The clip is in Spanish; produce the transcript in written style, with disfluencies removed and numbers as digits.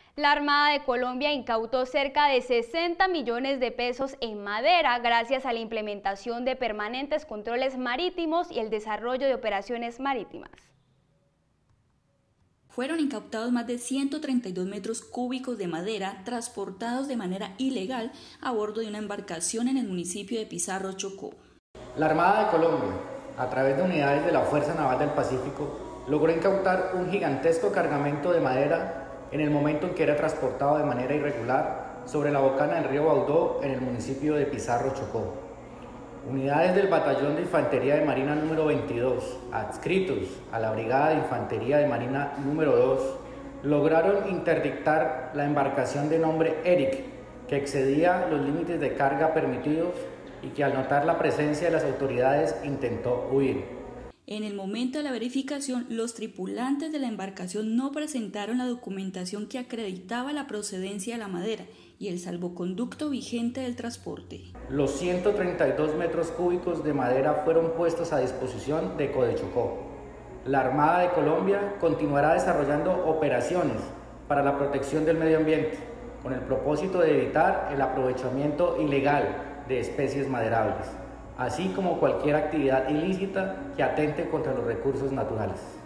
La Armada de Colombia incautó cerca de 60 millones de pesos en madera gracias a la implementación de permanentes controles marítimos y el desarrollo de operaciones marítimas. Fueron incautados más de 132 metros cúbicos de madera transportados de manera ilegal a bordo de una embarcación en el municipio de Pizarro, Chocó. La Armada de Colombia, a través de unidades de la Fuerza Naval del Pacífico, logró incautar un gigantesco cargamento de madera en el momento en que era transportado de manera irregular sobre la bocana del río Baudó en el municipio de Pizarro, Chocó. Unidades del Batallón de Infantería de Marina número 22, adscritos a la Brigada de Infantería de Marina número 2, lograron interdictar la embarcación de nombre Eric, que excedía los límites de carga permitidos y que al notar la presencia de las autoridades intentó huir. En el momento de la verificación, los tripulantes de la embarcación no presentaron la documentación que acreditaba la procedencia de la madera y el salvoconducto vigente del transporte. Los 132 metros cúbicos de madera fueron puestos a disposición de Codechocó. La Armada de Colombia continuará desarrollando operaciones para la protección del medio ambiente, con el propósito de evitar el aprovechamiento ilegal de especies maderables, así como cualquier actividad ilícita que atente contra los recursos naturales.